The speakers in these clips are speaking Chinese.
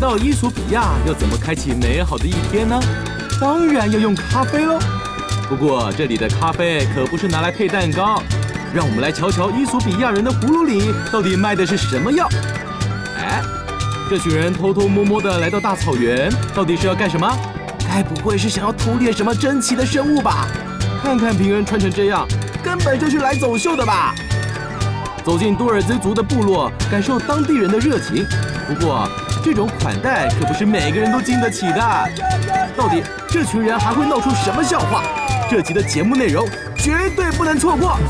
到伊索比亚，要怎么开启美好的一天呢？当然要用咖啡喽。不过这里的咖啡可不是拿来配蛋糕，让我们来瞧瞧伊索比亚人的葫芦里到底卖的是什么药。哎，这群人偷偷摸摸的来到大草原，到底是要干什么？该不会是想要捕猎什么珍奇的生物吧？看看平人穿成这样，根本就是来走秀的吧？走进多尔兹族的部落，感受当地人的热情。不过，这种款待可不是每个人都经得起的。到底这群人还会闹出什么笑话？这集的节目内容绝对不能错过。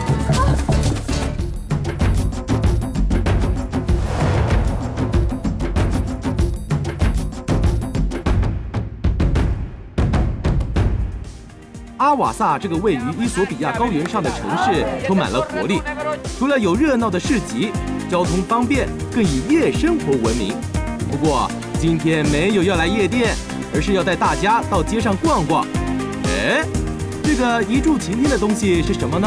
阿瓦萨这个位于伊索比亚高原上的城市充满了活力，除了有热闹的市集，交通方便，更以夜生活闻名。不过今天没有要来夜店，而是要带大家到街上逛逛。哎，这个一柱擎天的东西是什么呢？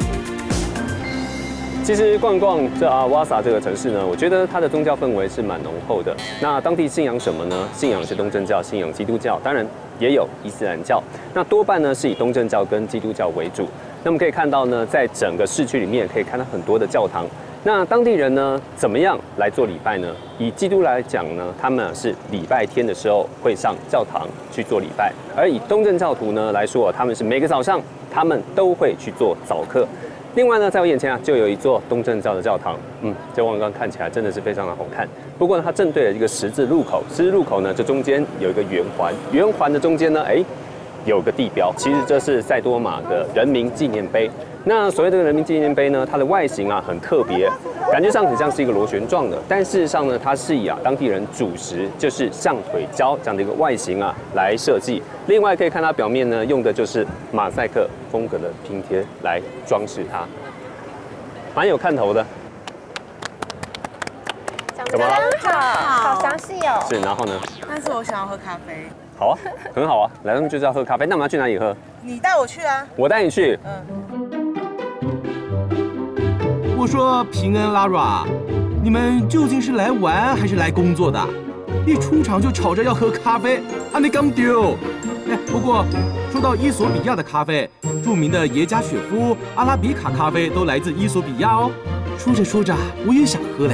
其实逛逛这阿瓦萨这个城市呢，我觉得它的宗教氛围是蛮浓厚的。那当地信仰什么呢？信仰是东正教，信仰基督教，当然也有伊斯兰教。那多半呢是以东正教跟基督教为主。那我们可以看到呢，在整个市区里面可以看到很多的教堂。那当地人呢，怎么样来做礼拜呢？以基督来讲呢，他们是礼拜天的时候会上教堂去做礼拜，而以东正教徒呢来说，他们是每个早上他们都会去做早课。另外呢，在我眼前啊，就有一座东正教的教堂，这外观看起来真的是非常的好看。不过呢，它正对着一个十字路口，十字路口呢，这中间有一个圆环，圆环的中间呢，有个地标，其实这是塞多玛的人民纪念碑。那所谓这个人民纪念碑呢，它的外形啊很特别，感觉上很像是一个螺旋状的，但事实上呢，它是以当地人主食就是象腿胶这样的一个外形啊来设计。另外可以看它表面呢用的就是马赛克风格的拼贴来装饰它，蛮有看头的。 怎么了？好详细哦。 是，然后呢？ 但是我想要喝咖啡。 好啊，很好啊，来，我们就是要喝咖啡。那我们要去哪里喝？ 你带我去啊。 我带你去。 我说平恩、Lara，你们究竟是来玩还是来工作的？一出场就吵着要喝咖啡，还没刚丢。哎，不过说到伊索比亚的咖啡，著名的耶加雪夫、阿拉比卡咖啡都来自伊索比亚哦。说着说着，我也想喝嘞。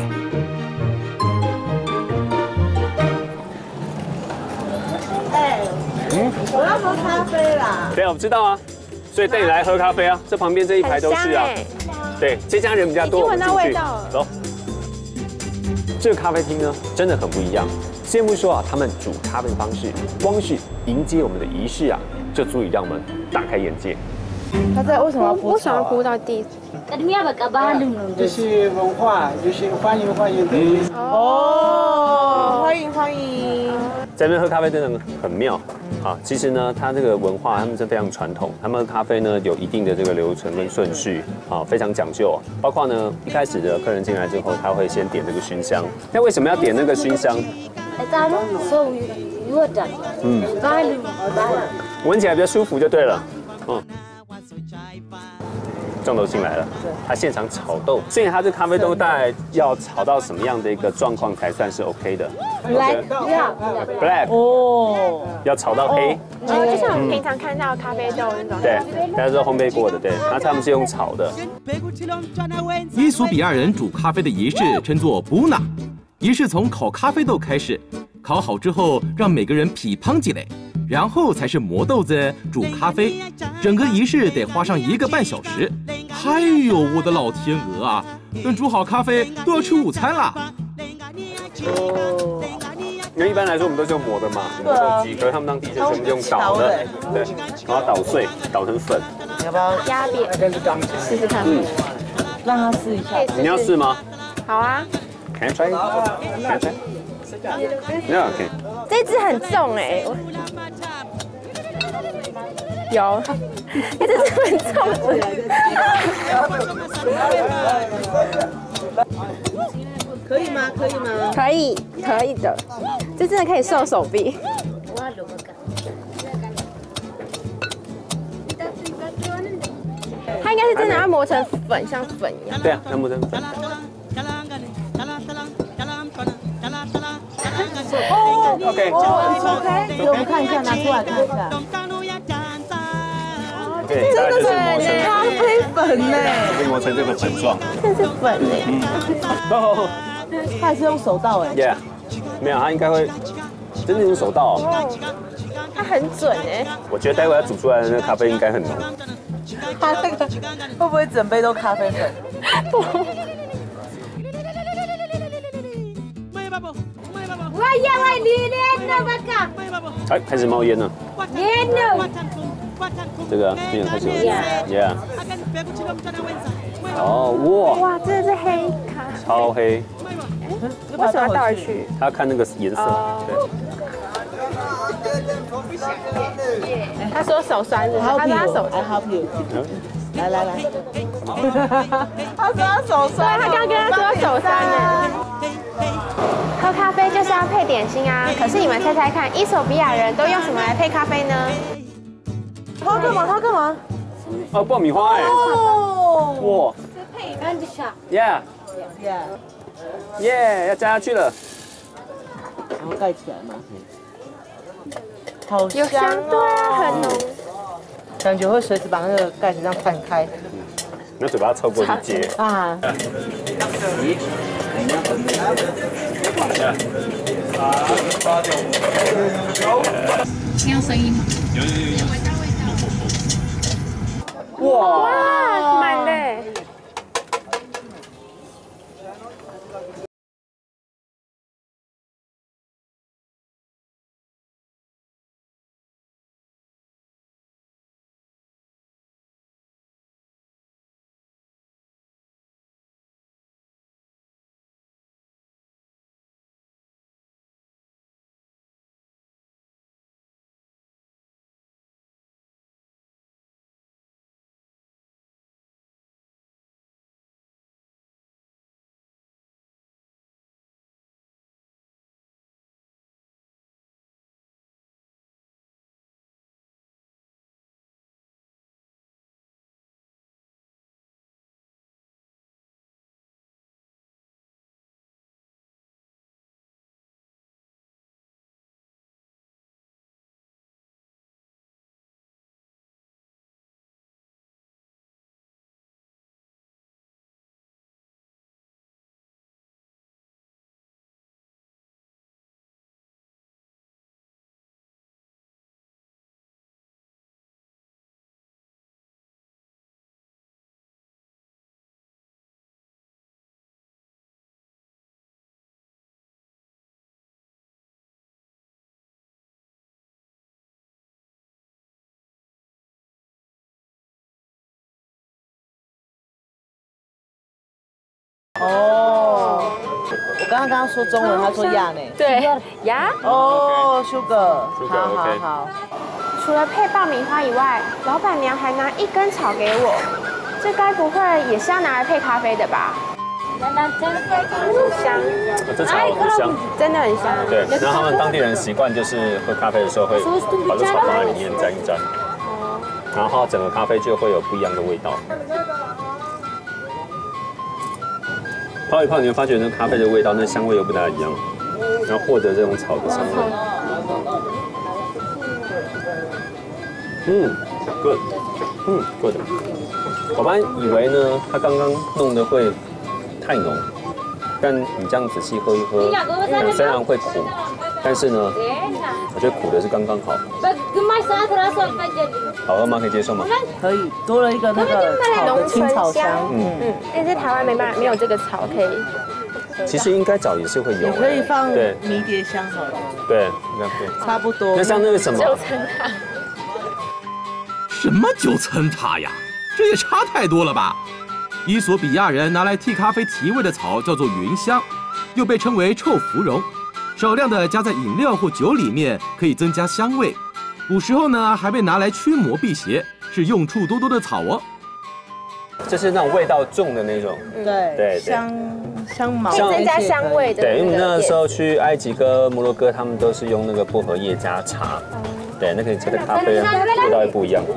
我要喝咖啡啦。 对啊，我知道啊，所以带你来喝咖啡啊。这旁边这一排都是啊。对，这家人比较多， 已经闻到味道了。 走。这个咖啡厅呢，真的很不一样。先不说他们煮咖啡的方式，光是迎接我们的仪式啊，就足以让我们大开眼界。 他在为什么要铺？ 为什么要铺到地？ 这是文化，就是欢迎的意思。 哦，欢迎。 在那边喝咖啡真的很妙啊！其实呢，它这个文化他们是非常传统，他们喝咖啡呢有一定的这个流程跟顺序啊，非常讲究。包括呢，一开始的客人进来之后，他会先点这个熏香。那为什么要点那个熏香？闻起来比较舒服就对了。重头戏来了，他现场炒豆，所以他这咖啡豆大概要炒到什么样的一个状况才算是 OK 的 ？Black 哦，要炒到黑。 就像我们平常看到咖啡豆那种。 对，大家知道烘焙过的，对，那他们是用炒的。 伊索比亚人煮咖啡的仪式称作布纳，仪式从烤咖啡豆开始，烤好之后让每个人劈胖几类。然后才是磨豆子、煮咖啡，整个仪式得花上1个半小时。哎呦，我的老天鹅啊！等煮好咖啡都要吃午餐啦。 因为一般来说我们都是用磨的嘛，磨豆机，可是他们当地就全部用捣的，对，然后捣碎，捣成粉。 你要不要压扁？试试看。 让他试一下。 你要试吗？ 好啊。 Can I try? Can I try? Yeah, OK。 这只很重哎。有，这只很重的。 可以吗？可以吗？ 可以的，这真的可以瘦手臂。它应该是真的要磨成粉，像粉一样。 对啊，要磨成粉。 OK， 给我们看一下，拿出来看一下。 对，真的是咖啡粉呢， 被磨成这个粉状。 这是粉哎。 哦它还是用手倒哎。 ，Yeah， 没有，它应该会真的用手倒。 它很准哎。 我觉得待会要煮出来的那个咖啡应该很浓。 它那个会不会整杯都咖啡粉？ 哎，开始冒烟了。这个面开始有烟 ，Yeah。哦，哇， 哇，这是黑咖， 超黑。 为什么要倒回去？ 他看那个颜色，对。 他说手酸是，他说他手酸。 help you。来来来。他说他手酸， 他刚跟他说手酸呢。喝咖啡就是要配点心啊，可是你们猜猜看，伊索比亚人都用什么来配咖啡呢？ 他干嘛？他干嘛？ 哦，爆米花哎！ 哦。 哇。Yeah。耶，要加下去了。 然后盖起来嘛。好有香，对啊，很浓。 感觉会随时把那个盖子这样翻开。 那嘴巴凑过去接。 啊。 听到声音吗？ 哇，满嘞！ 哦，我刚刚跟他说中文，他说亚呢。 对，呀。 哦，sugar，好好。 除了配爆米花以外，老板娘还拿一根草给我，这该不会也是要拿来配咖啡的吧？很香， 这草很香， 真的很香。 对，然后他们当地人习惯就是喝咖啡的时候会把这草放在里面沾一沾，然后整个咖啡就会有不一样的味道。泡一泡，你会发觉那咖啡的味道，那香味又不大一样，然后获得这种草的香味。good。我本来以为呢，他刚刚弄得会太浓，但你这样仔细喝一喝，虽然会苦，但是呢，我觉得苦的是刚刚好。好喝吗？可以接受吗？ 可以，多了一个那个草的青草香。 但是台湾没有这个草可以。 其实应该早也是会有， 也可以放对迷迭香好了。 对，应该对， 差不多。 那像那个什么 9层塔， 什么9层塔呀？这也差太多了吧！伊索比亚人拿来替咖啡提味的草叫做芸香，又被称为臭芙蓉，少量的加在饮料或酒里面可以增加香味。古时候呢，还被拿来驱魔辟邪，是用处多多的草哦。 就是那种味道重的那种， 对，香茅， 可以增加香味的。 对，因为那时候去埃及跟摩洛哥，他们都是用那个薄荷叶加茶，对，那个加的咖啡味道也不一样。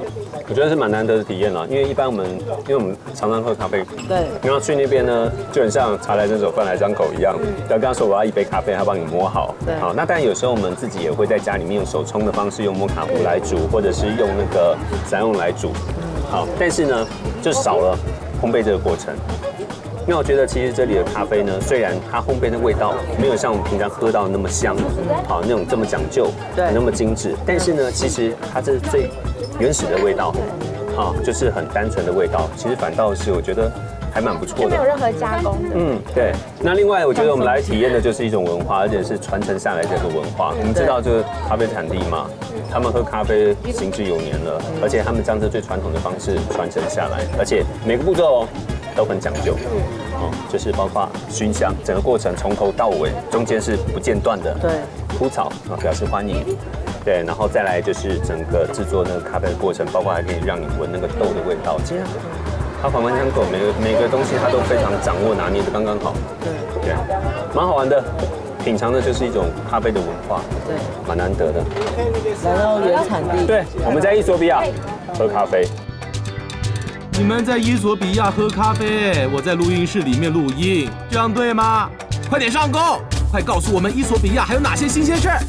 我觉得是蛮难得的体验了，因为一般我们常常喝咖啡， 对， 然后去那边呢，就很像茶来伸手，饭来张口一样。要跟他说我要一杯咖啡，他帮你磨好。 对， 好，那当然有时候我们自己也会在家里面用手冲的方式，用摩卡壶来煮，或者是用那个散用来煮。好，但是呢，就少了烘焙这个过程。那我觉得其实这里的咖啡呢，虽然它烘焙的味道没有像我们平常喝到那么香，好那种这么讲究， 对， 那么精致，但是呢，其实它这最原始的味道，啊，就是很单纯的味道，其实反倒是我觉得还蛮不错的， 就没有任何加工的。 对。那另外我觉得我们来体验的就是一种文化，而且是传承下来的一个文化。我们知道这个咖啡产地嘛，他们喝咖啡行之有年了，而且他们将这最传统的方式传承下来，而且每个步骤都很讲究，就是包括熏香，整个过程从头到尾，中间是不间断的， 对， 铺草啊表示欢迎，对，然后再来就是整个制作那个咖啡的过程，包括还可以让你闻那个豆的味道，其实它环环相扣，每个东西它都非常掌握拿捏的刚刚好，对，蛮好玩的，品尝的就是一种咖啡的文化， 对， 蛮难得的。 来到原产地， 对，我们在伊索比亚喝咖啡。 你们在伊索比亚喝咖啡，我在录音室里面录音，这样对吗？快点上钩，快告诉我们伊索比亚还有哪些新鲜事儿。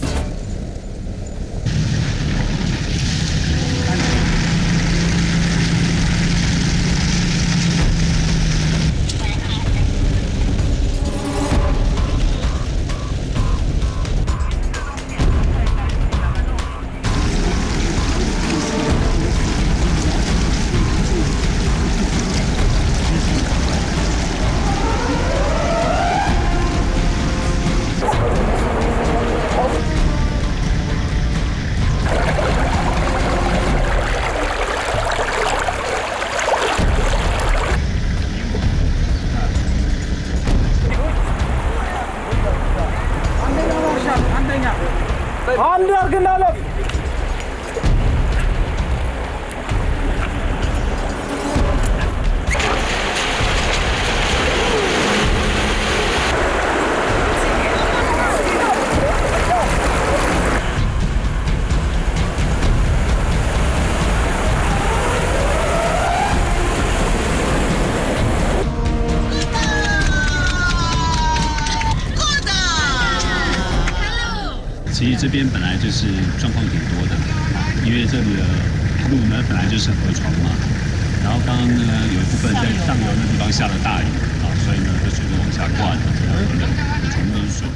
其实这边本来就是状况挺多的，因为这里的路呢本来就是河床嘛，然后刚刚呢有一部分在上游的地方下了大雨啊，所以呢这水就往下灌，这个河流全部都是水。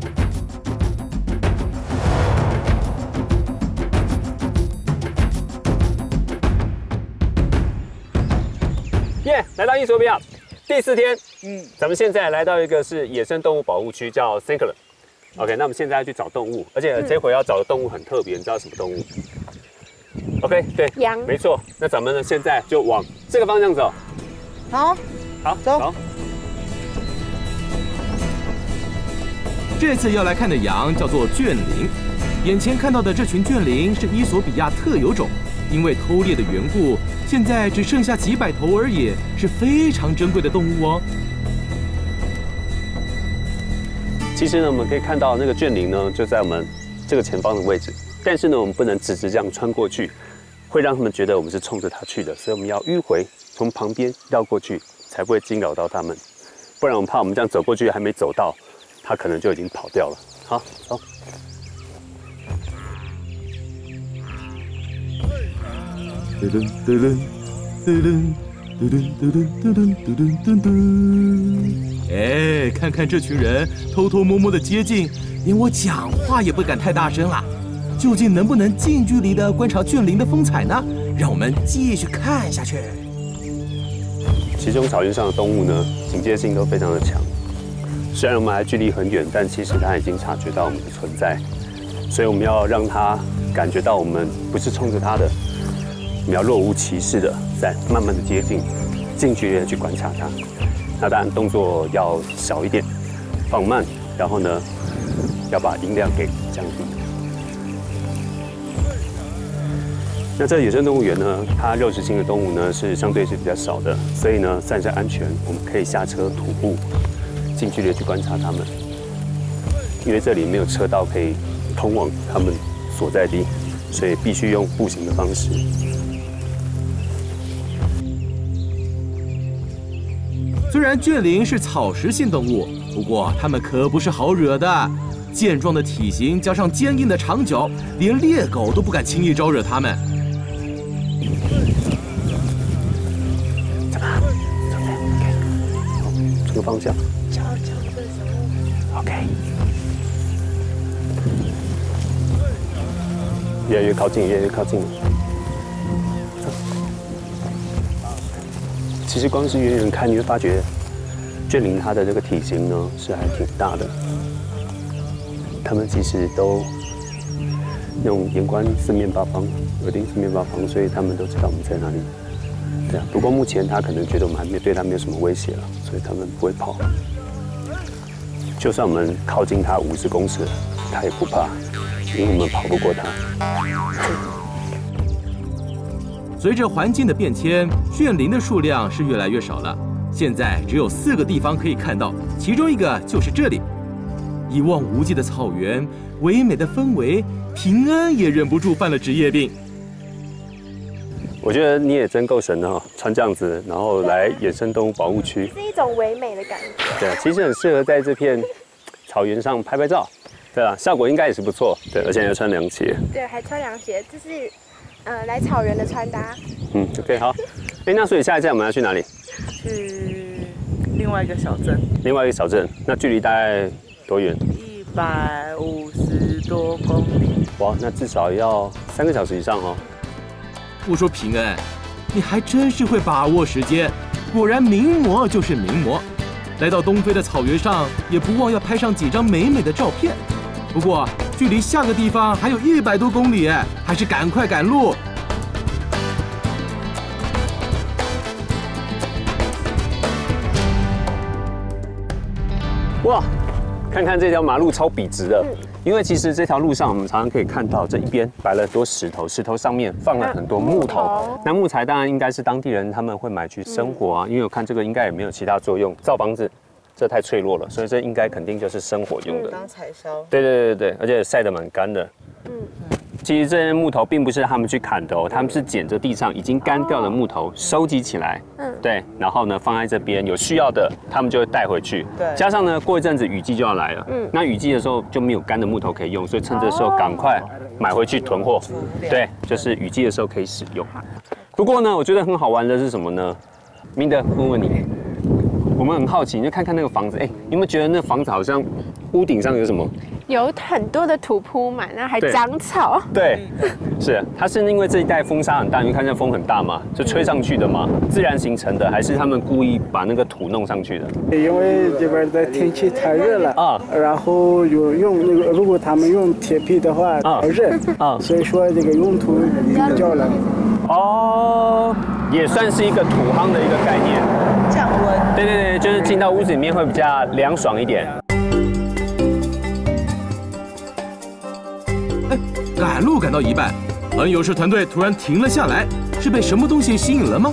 耶，来到伊索比亚第4天，咱们现在来到一个是野生动物保护区，叫 Singkelen。OK， 那我们现在要去找动物，而且这回要找的动物很特别，你知道什么动物 ？OK， 对， 羊， 没错。那咱们呢现在就往这个方向走。 好， 好， 走。 这次要来看的羊叫做倦羚，眼前看到的这群倦羚是伊索比亚特有种，因为偷猎的缘故，现在只剩下几百头而已，是非常珍贵的动物哦。 其实呢，我们可以看到那个倦羚呢，就在我们这个前方的位置。但是呢，我们不能直直这样穿过去，会让他们觉得我们是冲着它去的，所以我们要迂回，从旁边绕过去，才不会惊扰到他们。不然我们怕我们这样走过去还没走到，它可能就已经跑掉了。好，走。 噔噔噔噔噔噔噔噔噔噔。哎，看看这群人偷偷摸摸的接近，连我讲话也不敢太大声了。究竟能不能近距离的观察倦羚的风采呢？让我们继续看下去。 其中草原上的动物呢，警戒性都非常的强。虽然我们还距离很远，但其实它已经察觉到我们的存在，所以我们要让它感觉到我们不是冲着它的，我们要若无其事的在慢慢的接近，近距离的去观察它。那当然动作要小一点，放慢，然后呢，要把音量给降低。那这野生动物园呢，它肉食性的动物呢是相对是比较少的，所以呢，暂时安全，我们可以下车徒步，近距离去观察它们。因为这里没有车道可以通往它们所在地，所以必须用步行的方式。 虽然倦羚是草食性动物，不过它们可不是好惹的。健壮的体型加上坚硬的长角，连猎狗都不敢轻易招惹它们。 这个方向。OK。越来越靠近，越来越靠近。其实光是远远看，你会发觉倦羚它的这个体型呢是还挺大的。它们其实都用眼观四面八方，耳听四面八方，所以它们都知道我们在哪里。对啊，不过目前它可能觉得我们还没对它没有什么威胁了，所以它们不会跑。就算我们靠近它50公尺，它也不怕，因为我们跑不过它。 随着环境的变迁，倦羚的数量是越来越少了。现在只有4个地方可以看到，其中一个就是这里。一望无际的草原，唯美的氛围，平安也忍不住犯了职业病。 我觉得你也真够神的哈，穿这样子，然后来野生动物保护区， 是一种唯美的感觉。 对，其实很适合在这片草原上拍拍照，对啊，效果应该也是不错，对，而且还要穿凉鞋， 对，还穿凉鞋，这是来草原的穿搭。 OK， 好，那所以下一站我们要去哪里？ 去另外一个小镇。 另外一个小镇，那距离大概多远 ？150多公里。 哇，那至少要3个小时以上哦。 不说平安，你还真是会把握时间，果然名模就是名模。来到东非的草原上，也不忘要拍上几张美美的照片。不过距离下个地方还有100多公里，还是赶快赶路。 哇，看看这条马路超笔直的，因为其实这条路上我们常常可以看到这一边摆了很多石头，石头上面放了很多木头。那木材当然应该是当地人他们会买去生活啊，因为我看这个应该也没有其他作用，造房子这太脆弱了，所以这应该肯定就是生活用的， 当柴烧。 对，而且晒得蛮干的。其实这些木头并不是他们去砍的哦，他们是捡着地上已经干掉的木头收集起来，对，然后呢放在这边，有需要的他们就会带回去。对，加上呢过一阵子雨季就要来了，那雨季的时候就没有干的木头可以用，所以趁这时候赶快买回去囤货。对，就是雨季的时候可以使用。不过呢，我觉得很好玩的是什么呢？明德，问问你，我们很好奇，你就看看那个房子，你有没有觉得那个房子好像屋顶上有什么？ 有很多的土铺满，然后还长草。 对，是，它是因为这一带风沙很大，因为看见风很大嘛，就吹上去的嘛，自然形成的，还是他们故意把那个土弄上去的？ 因为这边的天气太热了啊，然后用那个，如果他们用铁皮的话太热啊，所以说这个用土比较冷。 哦，也算是一个土夯的一个概念， 降温。 对，就是进到屋子里面会比较凉爽一点。 赶路赶到一半，很有事团队突然停了下来，是被什么东西吸引了吗？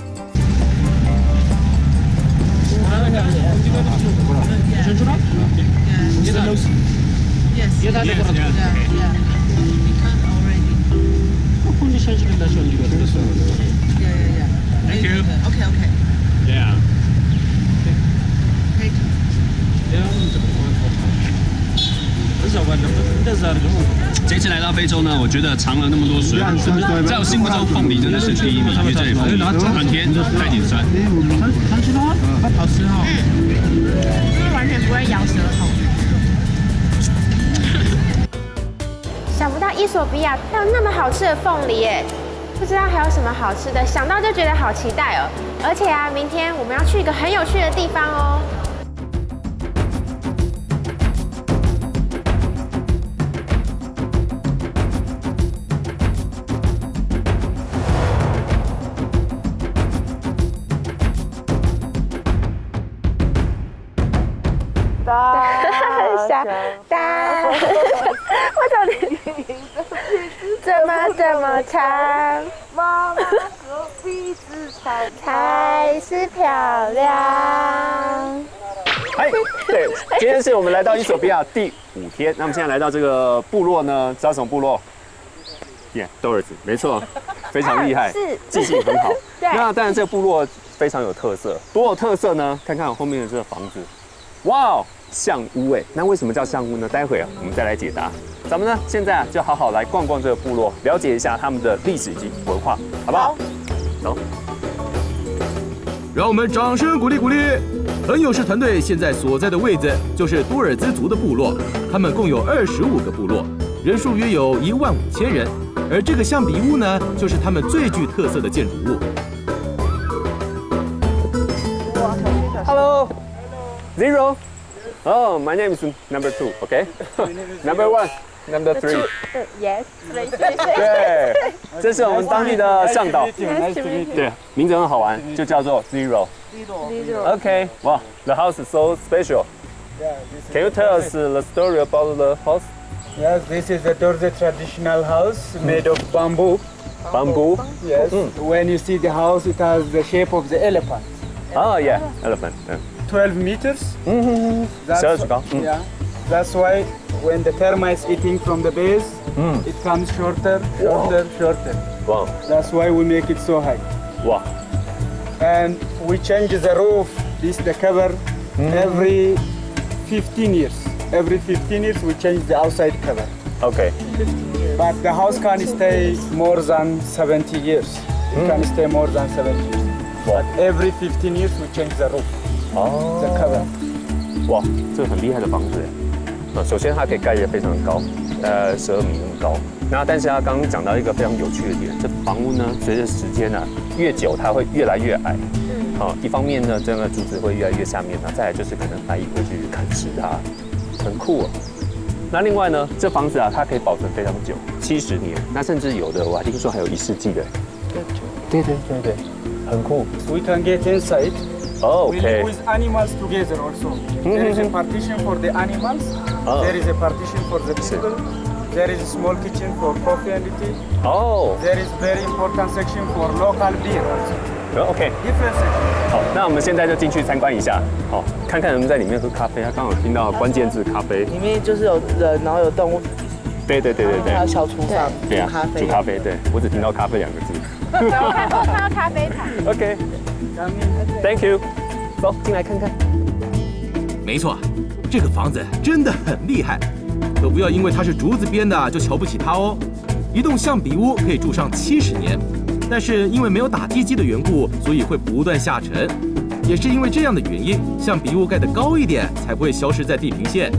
这次来到非洲呢，我觉得尝了那么多水，在我心目中凤梨真的是第一名，因为这里凤梨很甜，带点酸。 好吃哦，完全不会咬舌头。 想不到伊索比亚还有那么好吃的凤梨耶！不知道还有什么好吃的，想到就觉得好期待哦。而且啊，明天我们要去一个很有趣的地方哦。大，我怎么这么长？妈妈说鼻子长才是漂亮。 对，今天是我们来到伊索比亚第5天，那我们现在来到这个部落呢，知道什么部落？斗尔子，没错，非常厉害， 是记性很好。那当然，这个部落非常有特色。多有特色呢？看看我后面的这个房子，哇哦，象屋哎！那为什么叫象屋呢？待会我们再来解答。咱们呢，现在就好好来逛逛这个部落，了解一下他们的历史以及文化，好不好？走。 让我们掌声鼓励鼓励！很有事团队现在所在的位置就是多尔兹族的部落，他们共有25个部落，人数约有15000人。而这个象鼻屋呢，就是他们最具特色的建筑物。 Hello, Zero. Oh, my name is number 2. Okay. Number 1, number 3. Yes. 对，这是我们当地的向导。对，名字很好玩，就叫做 Zero. Okay. Wow, the house is so special. Can you tell us the story about the house? Yes, this is the Dorze traditional house made of bamboo. Bamboo. Yes. When you see the house, it has the shape of the elephant. Oh yeah, elephant. 12 meters. That's, yeah. That's why when the termites eating from the base, it comes shorter. Wow. That's why we make it so high. Wow. And we change the roof, the cover, every 15 years. Every 15 years we change the outside cover. Okay. But the house can stay more than 70 years. It can stay more than 70 years. But every 15 years we change the roof, the cover. 哇，这个很厉害的房子哎。首先它可以盖得非常高，12米那么高。那但是它刚刚讲到一个非常有趣的点，这房屋呢，随着时间呢越久，它会越来越矮。一方面呢，这个竹子会越来越下面，再来就是可能白蚁会去啃食它，很酷哦。那另外呢，这房子啊，它可以保存非常久，70年，那甚至有的我还听说还有1世纪的。对，很酷。 We can get inside. Oh, we okay. live with animals together also. There is a partition for the animals. There is a partition for the people. There is a small kitchen for coffee and tea. Oh. There is very important section for local beer also. OK. Different section. 好，那我们现在就进去参观一下，好，看看能不能在里面喝咖啡。他刚好听到关键字咖啡。 里面就是有人，然后有动物。 对。 还有小厨房。 对啊，煮咖啡。对，我只听到咖啡2个字。 我看到咖啡台。 OK. Thank you. 走，进来看看。 没错，这个房子真的很厉害，可不要因为它是竹子编的就瞧不起它哦。一栋象鼻屋可以住上70年，但是因为没有打地基的缘故，所以会不断下沉。也是因为这样的原因，象鼻屋盖得高一点，才不会消失在地平线。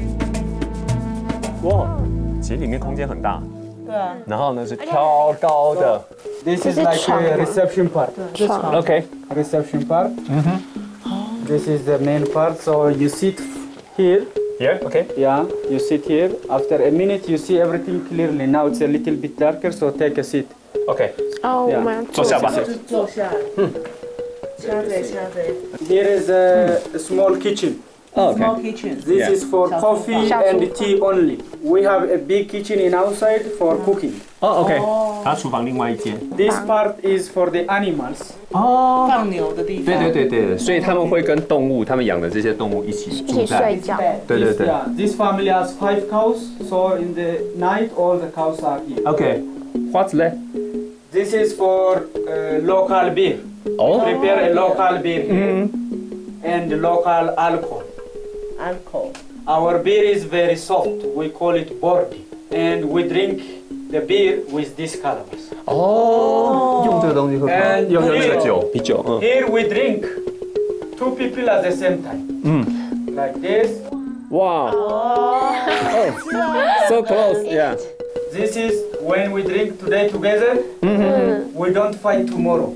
哇，其实里面空间很大。 对啊。 然后呢是挑高的。 This is like a reception part. OK. Reception part. This is the main part. So you sit here. Here. OK. Yeah, you sit here. After a minute, you see everything clearly. Now it's a little bit darker, so take a seat. OK. 哦，我们坐下吧。 坐下。掐着。 Here is a small kitchen. Small kitchen. This is for coffee and tea only. We have a big kitchen in outside for cooking. OK. 它厨房另外一间。 This part is for the animals. 放牛的地方。 对，所以他们会跟动物，他们养的这些动物一起睡觉。 对。 Yeah, this family has 5 cows, so in the night all the cows are here. OK. What's that? This is for local beer. Prepare a local beer here and local alcohol. Our beer is very soft. We call it bordy, and we drink the beer with this calabash. 用这个东西喝，用这个酒，啤酒。 Here we drink 2 people at the same time. Like this. Wow. So close. Yeah. This is when we drink today together. We don't fight tomorrow.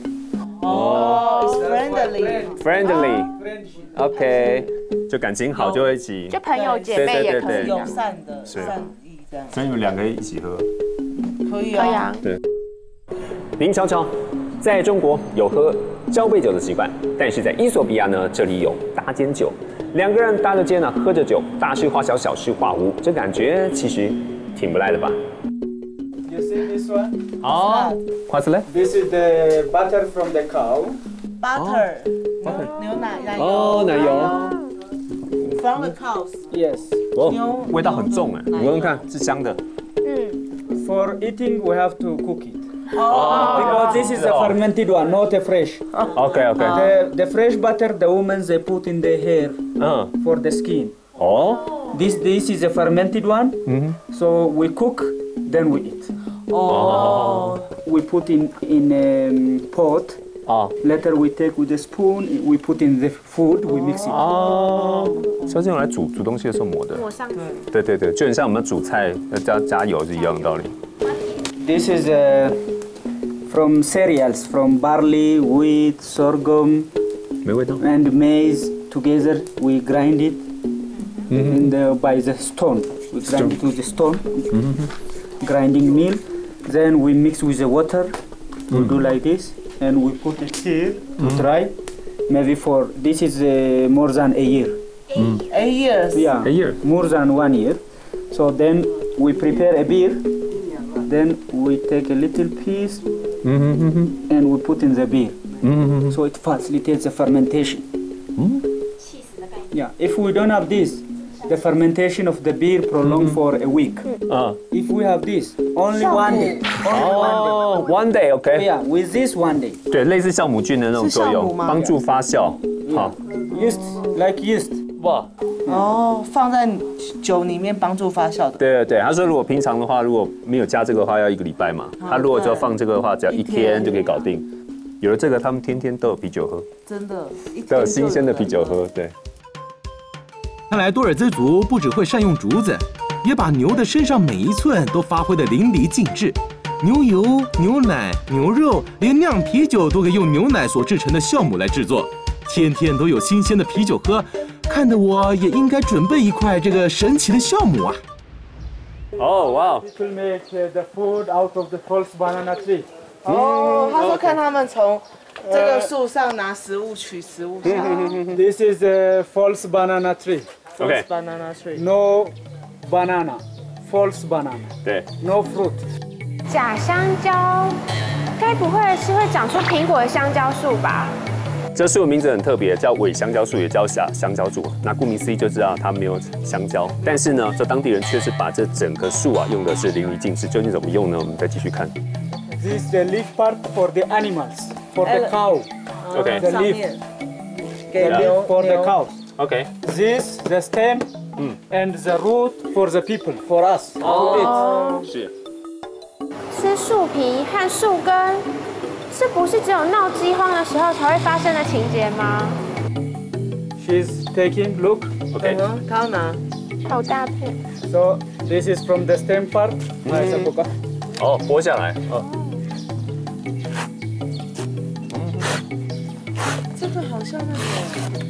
It's friendly. OK. 就感情好就会一起， 就朋友姐妹也可以， 友善的善意这样。 所以你们2个一起喝， 可以啊。 对。您瞧瞧，在中国有喝交杯酒的习惯，但是在伊索比亚呢，这里有搭肩酒，2个人搭着肩呢，喝着酒，大事化小，小事化无，这感觉其实挺不赖的吧 You see this one? What's that? This is the butter from the cow. Butter. 牛奶奶油。 From the cows. Yes. 哦，味道很重哎，你闻闻看，是香的。 For eating, we have to cook it. Because this is a fermented one, not a fresh. OK。 The fresh butter, the women they put in their hair for the skin. 哦， This is a fermented one. So we cook, then we eat. We put in a pot. 啊 Later we take with a spoon. We put in the food. We mix it. 哦，所以是用来煮东西的时候抹的。 抹上去。 对对对，就很像我们煮菜要加油是一样的道理。 This is from cereals, from barley, wheat, sorghum, 没味道。 and maize. Together we grind it by the stone. We grind it with the stone. Grinding mill. Then we mix with the water. We do like this, and we put it here to dry. Maybe for this is more than a year. 8 years. Yeah, A year. more than 1 year. So then we prepare a beer. Then we take a little piece and we put in the beer. So it facilitates the fermentation. Yeah, if we don't have this, the fermentation of the beer prolong for a week. 啊 If we have this, only 1 day. Only 哦，one day OK。 Yeah, with this 1 day. 对，类似酵母菌的那种作用， 是酵母吗帮助发酵。好， Yeast, like yeast. 哇， 哦，放在酒里面帮助发酵的。 对对对，他说如果平常的话，如果没有加这个的话，要1个礼拜嘛。他如果只要放这个的话，只要1天就可以搞定。有了这个，他们天天都有啤酒喝， 真的， 都有新鲜的啤酒喝。对， 看来多尔兹族不只会善用竹子，也把牛的身上每一寸都发挥得淋漓尽致。牛油、牛奶、牛肉，连酿啤酒都可以用牛奶所制成的酵母来制作，天天都有新鲜的啤酒喝，看得我也应该准备一块这个神奇的酵母啊！ 哦，哇， People make the food out of the false banana tree. 哦，他说看他们从这个树上拿食物取食物下来。 This is a false banana tree. OK， Banana tree。 No banana. False banana. 对， No fruit. 假香蕉，该不会是会长出苹果的香蕉树吧？ 这树的名字很特别，叫伪香蕉树，也叫香蕉树。那顾名思义就知道它没有香蕉，但是呢，这当地人却是把这整个树啊用的是淋漓尽致。究竟怎么用呢？我们再继续看。 This is the leaf part for the animals, for the cow. OK The 上 leaf, 面 the 给 leaf 牛 for the 牛 cows. OK， This, the stem, and the root for the people, for us to eat. 是。 吃树皮和树根，这不是只有闹饥荒的时候才会发生的情节吗？ She's taking, look. OK， 他要拿。 好大片， So this is from the stem part. Nice, Apoka. 哦，剥下来。哦， 这个好像那个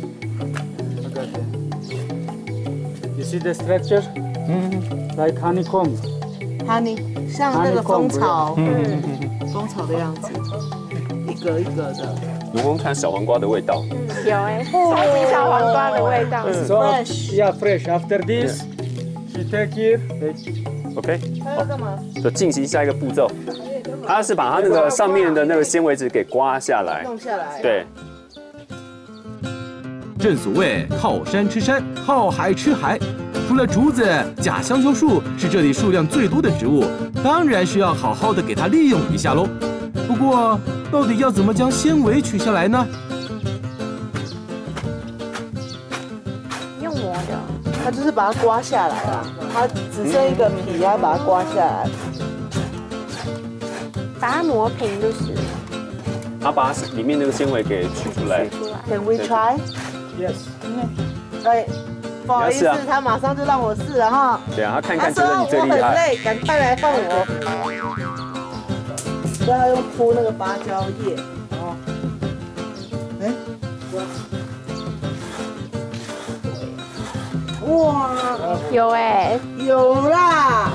You see the structure? Like honeycomb. honey，像那个蜂巢，蜂巢的样子，一格一格的。 闻闻看小黄瓜的味道。 有哎，超级小黄瓜的味道。 So, Fresh. yeah, fresh. After this, she take here. OK， 他要干嘛？ 就进行下一个步骤。他是把它那个上面的那个纤维质给刮下来。 弄下来。 对， 正所谓靠山吃山，靠海吃海。除了竹子，假香蕉树是这里数量最多的植物，当然是要好好的给它利用一下喽。不过，到底要怎么将纤维取下来呢？ 用磨的， 他就是把它刮下来啦，它只剩一个皮，要把它刮下来。 把它磨平就是他把里面那个纤维给取出来。 出来。 Can we try？ Yes. 哎，不好意思你要试啊， 他马上就让我试了哈。 对啊，他看他看觉得说我很你最厉害。 累，赶快来放我。所以他用铺那个芭蕉叶。哦。哎。哇， 有哎， 有啦！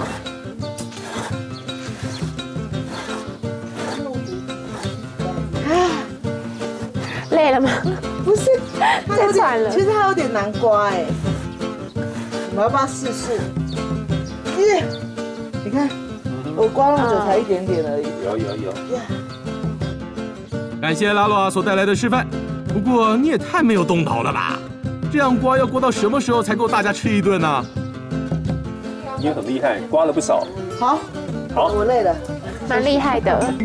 累了吗？ 不是，它有太惨了点，其实它有点难刮哎。我们要不要试试？耶！你看，我刮那么久才一点点而已。 有。 感谢拉洛所带来的示范。不过你也太没有动脑了吧？这样刮要刮到什么时候才够大家吃一顿呢？ 你也很厉害，刮了不少。 好， 好我累了。 蛮厉害的。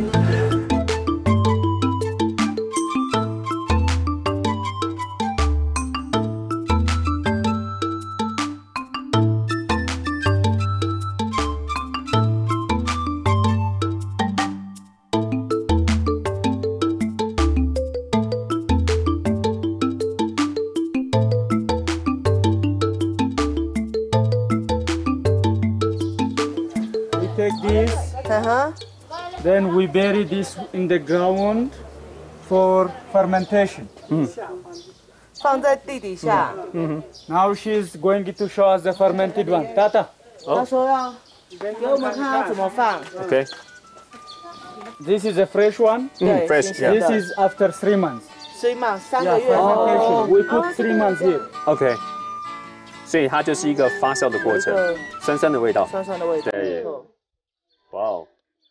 Take this, then we bury this in the ground for fermentation. 放在地底下。 Now she's going to show us the fermented one. Tata. 他说要给我们看要怎么放。 OK， This is a fresh one. 对 fresh， 新鲜 This 的 is after 3 months. 3 months 3 Yeah, 个月。 fermentation. We put 3 months here. OK，所以它就是一个发酵的过程，酸酸的味道。 酸酸的味道。 对没错哇哦，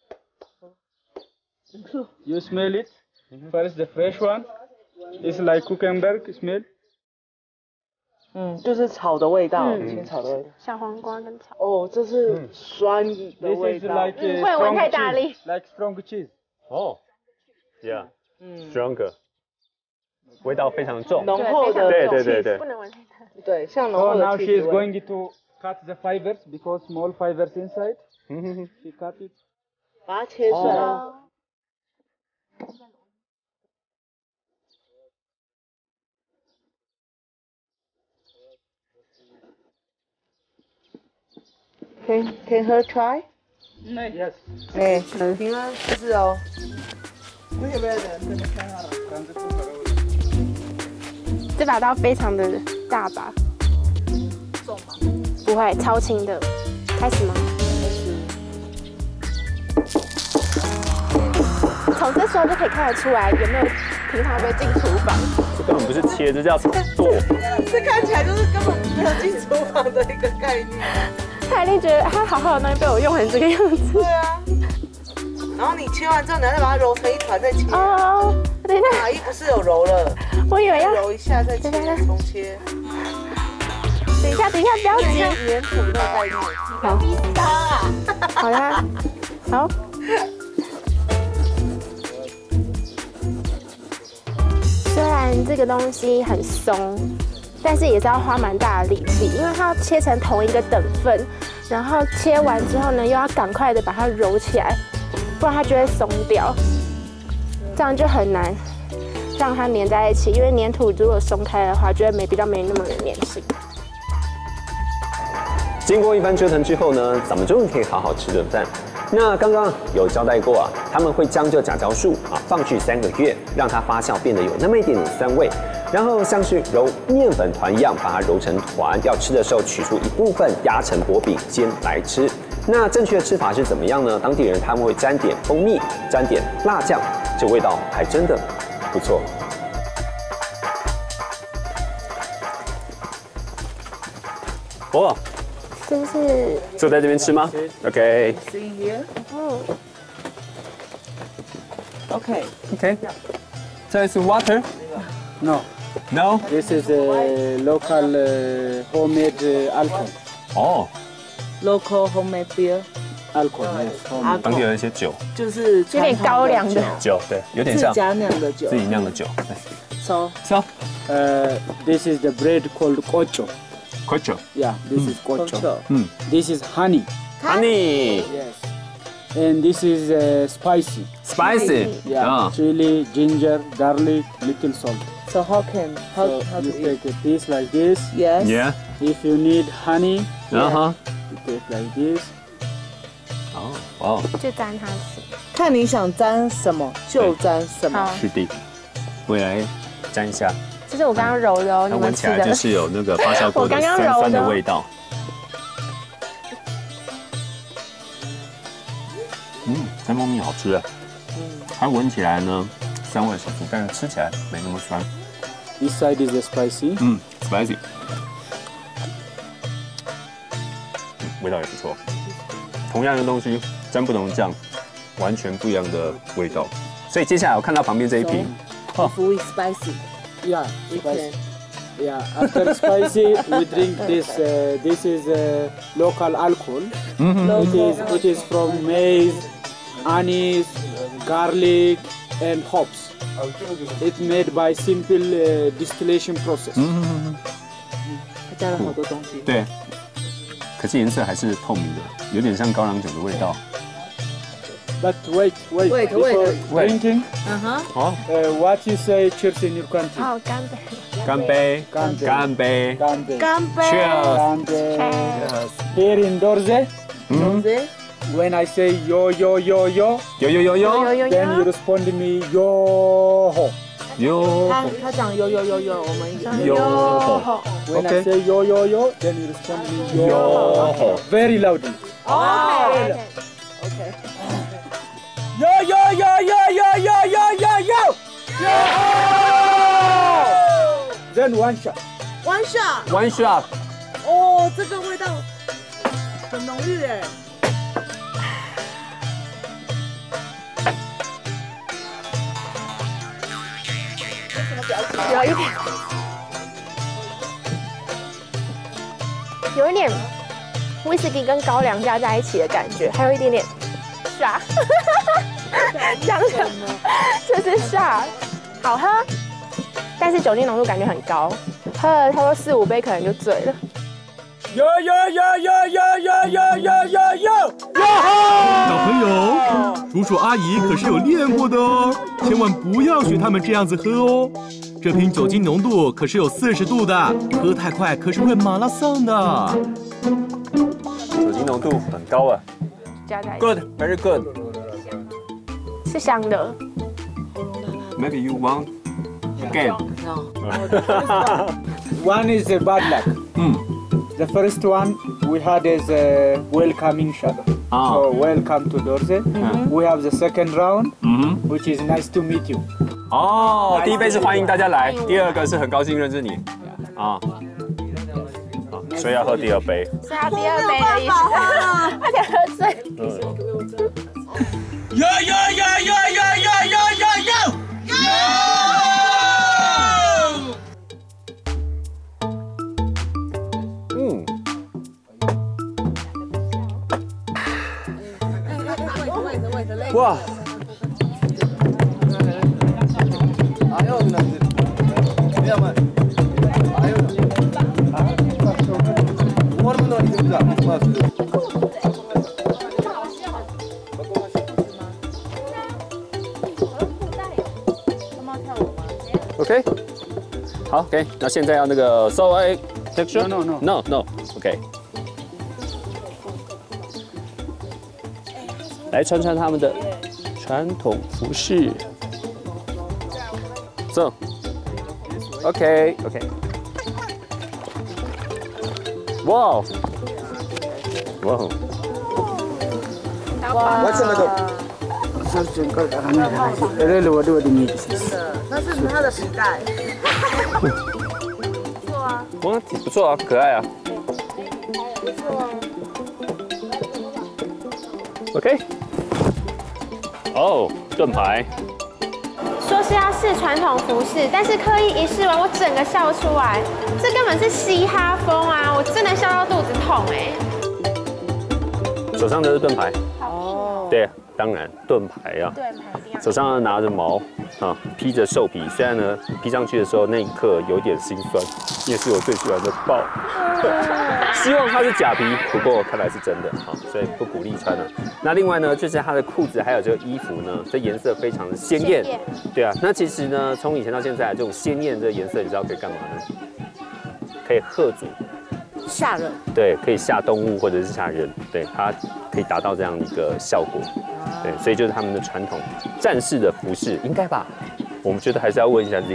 You smell it. First the fresh one. It's like cucumber smell. 就是草的味道，青草的味道。 小黄瓜跟草。 哦，这是酸的 This 味 is 道。 like 不会闻 strong 太大力。 cheese. Like strong cheese. 哦，Yeah，stronger，味道非常重。 浓厚的。 对对对对不能闻太大力。 对，像浓 So 厚 now 的 she 气 is 味。 going to cut the fibers because small fibers inside. She cut it. 把它切碎。Can her try? Yes. 哎，平安是哦。 这把刀非常的大把。重吗？不会，超轻的。开始吗？从这时候就可以看得出来有没有平常会进厨房。 这根本不是切，这叫做。 这看起来就是根本没有进厨房的一个概念。 他一定觉得他好好的东西被我用成这个样子。 对啊。然后你切完之后，你要再把它揉成一团再切。 哦，等一下， 阿姨不是有揉了？ 我以为要揉一下再切，重切。 等一下，不要急。 粘土的概念。 好，好啦，好。虽然这个东西很松，但是也是要花蛮大的力气，因为它要切成同一个等份，然后切完之后呢，又要赶快的把它揉起来，不然它就会松掉，这样就很难让它粘在一起，因为粘土如果松开的话，就会比较没那么的粘性。 经过一番折腾之后呢，咱们终于可以好好吃顿饭。那刚刚有交代过啊，他们会将这甲胶树放置3个月，让它发酵变得有那么一点点酸味，然后像是揉面粉团一样把它揉成团，要吃的时候取出一部分压成薄饼煎来吃。那正确的吃法是怎么样呢？当地人他们会沾点蜂蜜，沾点辣酱，这味道还真的不错。哦。 这是坐在这边吃吗 ？OK。 See here. Okay. OK。这是 water。 No. No. This is a local homemade alcohol. 哦， Local homemade beer. Alcohol. Yes. Homemade. 当地有一些酒， 有点高粱的。 酒对，有点像自家酿的酒自。己酿的酒。对 So So This is the bread called kocho. kocho。 Yeah, this is kocho. Kocho. This is honey. Honey. Yes. And this is spicy. Spicy. Yeah, 啊， chili, ginger, garlic, little salt. So how can So how you to eat? take a piece like this. Yes. Yeah. If you need honey, 然后， you take like this. 哦，哇， 就沾它吃。 看你想沾什么就沾什么。 好， 是的。我也来沾一下， 这是我刚刚揉的哦， 它你们吃的闻起来就。是有那个发酵过的我刚刚酸酸的揉的味道。三蜂蜜好吃啊。它闻起来呢，酸味十足，但是吃起来没那么酸。 This side is the spicy. Spicy，味道也不错。同样的东西沾不同酱，完全不一样的味道。所以接下来我看到旁边这一瓶， If we spicy, Yeah, we spicy. can. Yeah, after spicy, we drink this. This is local alcohol. It is from maize anise, garlic, and hops. It's made by simple distillation process. 加了好多东西。 对，可是颜色还是透明的，有点像高粱酒的味道。 But wait. Before drinking, 好， what you say? Cheers in your country. 好，干杯。 干杯， 干杯干杯， 干杯。 干杯。 Cheers. 干杯。Here in Dorze, when I say yo yo yo yo, 有， then you respond me yo ho. 有， 他讲有，我们有。 When I Okay. say yo yo yo, then you respond me yo Yo. ho. Very loudly. OK。 Yo yo yo yo yo yo yo yo yo. Yo ho. Then one shot. One shot。 One shot。 哦，这个味道很浓郁哎。 有一点威士忌跟高粱加在一起的感觉，还有一点点傻，讲什么？就是傻，好喝，但是酒精浓度感觉很高，喝了差不多4、5杯可能就醉了。 Yo yo yo yo yo yo yo yo yo yo. 小朋友，叔叔阿姨可是有练过的哦，千万不要学他们这样子喝哦。这瓶酒精浓度可是有40度的，喝太快可是会马拉松的。 酒精浓度很高啊。 加在一起 Good, very good. 是香的。 Maybe you want again. One is a bad luck. The first one we had is a welcoming shot. So welcome to Dorze. We have the second round, which is nice to meet you. 哦，第一杯是欢迎大家来，第二个是很高兴认识你。啊，所以要喝第二杯。 是他第二杯的意思，他想喝醉。 Yo yo yo yo yo yo yo yo yo. 哇！OK， 好 ，OK， 那现在要那个 so I texture no OK， 来穿穿他们的传统服饰。So OK， 哇哇！ 那是他的时代。 哇，挺不错啊，可爱啊。OK。哦，盾牌。 说是要试传统服饰，但是刻意一试完，我整个笑出来，这根本是嘻哈风啊！我真的笑到肚子痛哎。 手上就是盾牌。哦。对，当然盾牌啊。 盾牌一定要。 手上拿着矛啊，披着兽皮。虽然呢，披上去的时候那一刻有点心酸，因为是我最喜欢的豹。希望它是假皮，不过看来是真的啊，所以不鼓励穿了。那另外呢，就是它的裤子还有这个衣服呢，这颜色非常的鲜艳。对啊，那其实呢，从以前到现在，这种鲜艳的颜色，你知道可以干嘛呢？可以吓阻。 吓人。 对，可以吓动物或者是吓人，对，它可以达到这样的一个效果。对，所以就是他们的传统战士的服饰，应该吧？我们觉得还是要问一下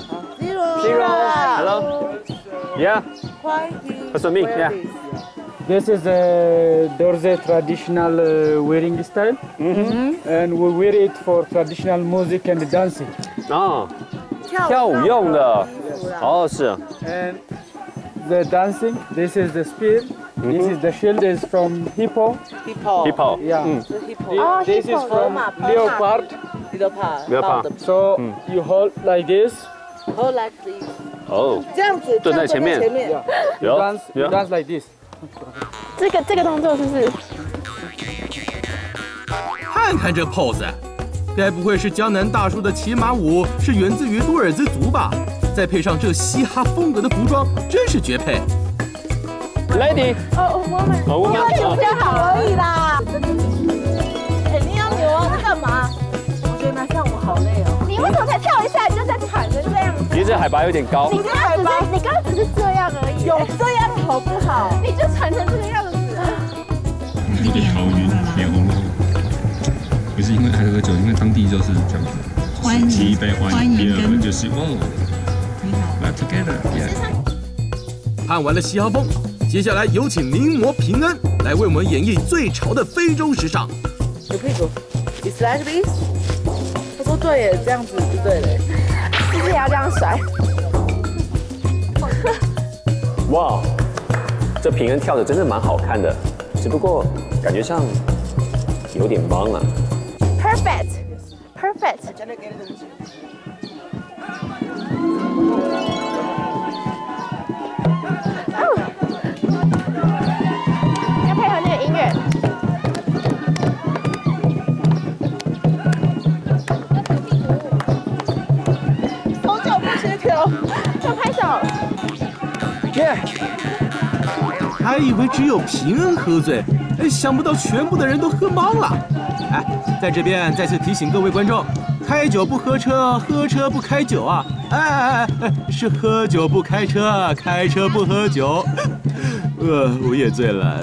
Zero。Hello。Yeah. What's the mean? Yeah. This is a Dorze traditional wearing style, and we wear it for traditional music and dancing. 哦，跳舞用的。哦，是。 And the dancing, this is the spear. This is the shield is from hippo. Hippo. Yeah. Oh, This is hippo. from leopard. Leopard. So you hold like this. Hold like this. 哦， 这样子蹲在前面。 Yeah. You dance like this. 这个动作是不是？ 哈看看这 pose， 该不会是江南大叔的骑马舞是源自于多尔兹族吧？再配上这嘻哈风格的服装，真是绝配。 Lady， 我们比较好而已啦。哎，你要扭啊，在干嘛？我觉得那跳舞好累哦。 你为什么才跳一下你就在喘成这样子？ 其实这海拔有点高。 你刚刚只是这样而已， 有这样好不好？ 你就喘成这个样子。 有点头晕，脸红红。不是因为爱喝酒，因为当地就是这样子。第一杯欢迎，第二个就是哦，你好 ，We're together。 看完了嘻哈风，接下来有请名模平安来为我们演绎最潮的非洲时尚。 有屁股 ，It's like this。他说对耶，这样子就对了。 是不是也要这样甩？ 哇，这平安跳的真的蛮好看的，只不过感觉上有点忙啊。 Perfect。要配合那个音乐。 手脚不协调， 要拍手。 耶！ 还以为只有平安喝醉，想不到全部的人都喝懵了。哎，在这边再次提醒各位观众，开酒不喝车，喝车不开酒啊！是喝酒不开车，开车不喝酒。我也醉了。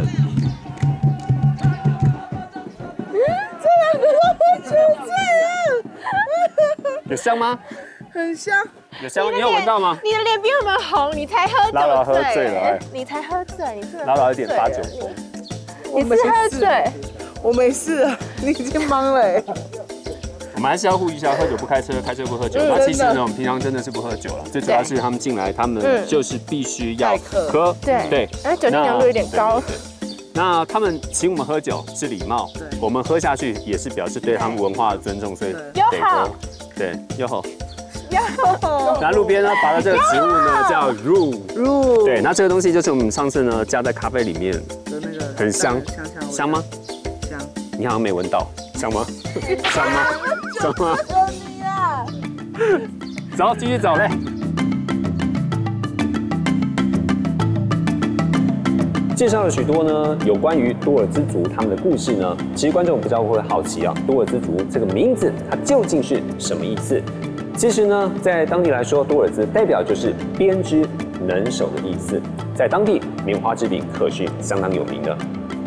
这两个都喝酒醉了， 有香吗？ 很香。 有香，你有闻到吗？ 你的脸比我们红，你才喝拉拉喝酒醉了，哎， 你才喝醉，你是拉拉有点发酒疯。 你是喝醉。 我没事，你已经懵了哎。 我们还是要呼吁一下，喝酒不开车，开车不喝酒。那其实呢，我们平常真的是不喝酒了。最主要是他们进来，他们就是必须要喝。 对，而且酒精浓度有点高。 那他们请我们喝酒是礼貌，我们喝下去也是表示对他们文化的尊重，所以友好。 对，友好。那路边呢，拔的这个植物呢叫 rue。对，那这个东西就是我们上次呢加在咖啡里面的那个，很香，香吗？香。你好像没闻到，香吗？香吗？香吗？走，继续走嘞。介绍了许多呢有关于多尔兹族他们的故事呢，其实观众不知道会不会好奇啊，多尔兹族这个名字它究竟是什么意思？其实呢，在当地来说，多尔兹代表就是编织能手的意思，在当地棉花制品可是相当有名的。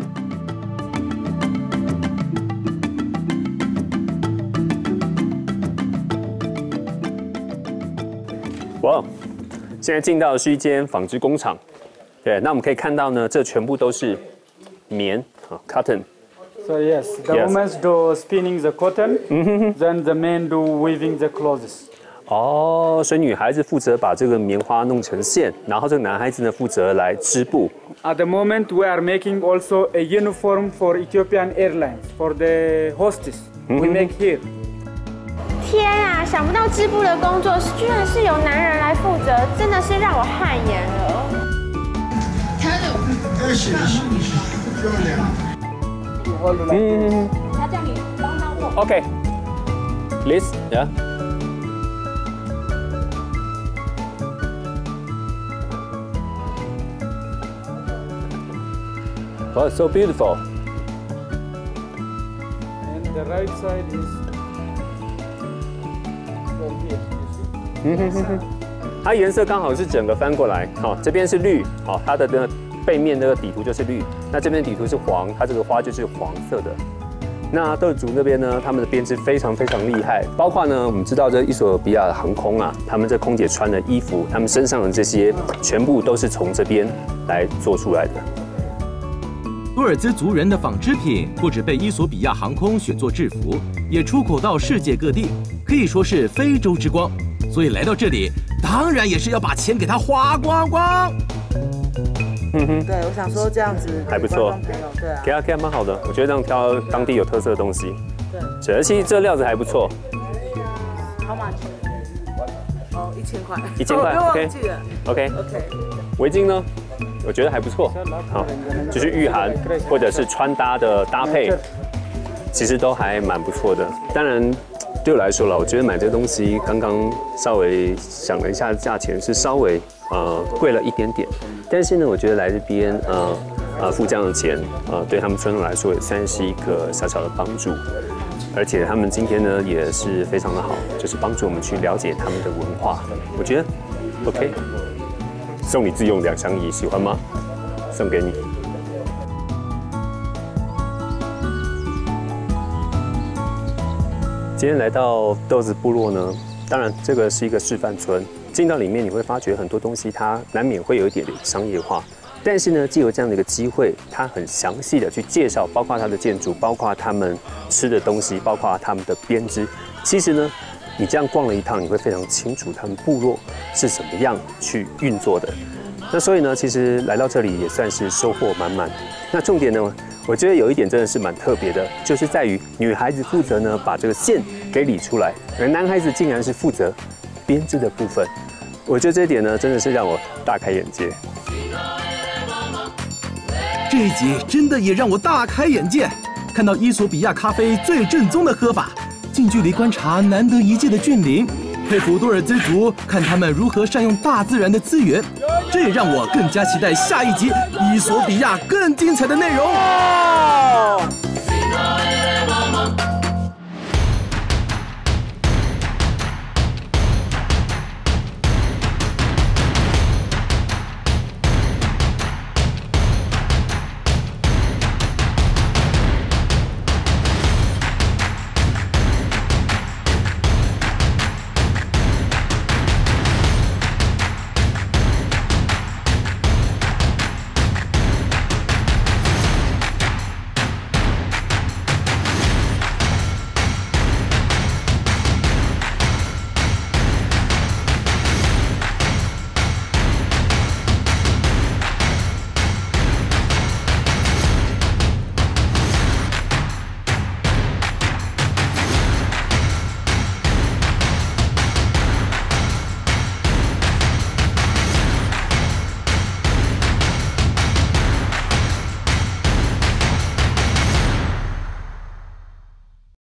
哇，现在进到的是一间纺织工厂，对，那我们可以看到呢，这全部都是棉啊 ，cotton。 So yes, the women do spinning the cotton, then the men do weaving the clothes. 哦，所以女孩子负责把这个棉花弄成线，然后这个男孩子呢负责来织布。 At the moment, we are making also a uniform for Ethiopian Airlines for the hostess. We make here. 天啊，想不到织布的工作居然是由男人来负责，真的是让我汗颜了。 他叫你帮他做。OK. Liz, yeah. Oh, so beautiful. And the right side is from here. 它颜色刚好是整个翻过来，好，这边是绿，好，它的呢背面那个底图就是绿，那这边底图是黄，它这个花就是黄色的。那多尔族那边呢，他们的编织非常非常厉害，包括呢，我们知道这伊索比亚的航空啊，他们这空姐穿的衣服，他们身上的这些全部都是从这边来做出来的。 多尔兹族人的纺织品不止被伊索比亚航空选作制服，也出口到世界各地，可以说是非洲之光。所以来到这里，当然也是要把钱给他花光光。 对，我想说这样子还不错， 对啊， 给他蛮好的，我觉得这样挑当地有特色的东西。对，而且这料子还不错。 好嘛，哦，1000块 ，1000块 ，OK， 围巾呢？我觉得还不错，好，就是御寒或者是穿搭的搭配。 其实都还蛮不错的。当然，对我来说了，我觉得买这个东西刚刚稍微想了一下，价钱是稍微贵了一点点。但是呢，我觉得来这边付这样的钱，对他们村落来说也算是一个小小的帮助。而且他们今天呢也是非常的好，就是帮助我们去了解他们的文化。我觉得 OK， 送你自用2相宜，喜欢吗？送给你。今天来到豆子部落呢，当然这个是一个示范村，进到里面你会发觉很多东西它难免会有一点点商业化。但是呢，藉由这样的一个机会，它很详细的去介绍，包括它的建筑，包括他们吃的东西，包括他们的编织。其实呢，你这样逛了一趟，你会非常清楚他们部落是怎么样去运作的。那所以呢，其实来到这里也算是收获满满。那重点呢，我觉得有一点真的是蛮特别的，就是在于女孩子负责呢把这个线给理出来，而男孩子竟然是负责编织的部分。我觉得这一点呢，真的是让我大开眼界。 这一集真的也让我大开眼界，看到伊索比亚咖啡最正宗的喝法，近距离观察难得一见的峻岭，佩服多尔兹族，看他们如何善用大自然的资源，这也让我更加期待下一集伊索比亚更精彩的内容。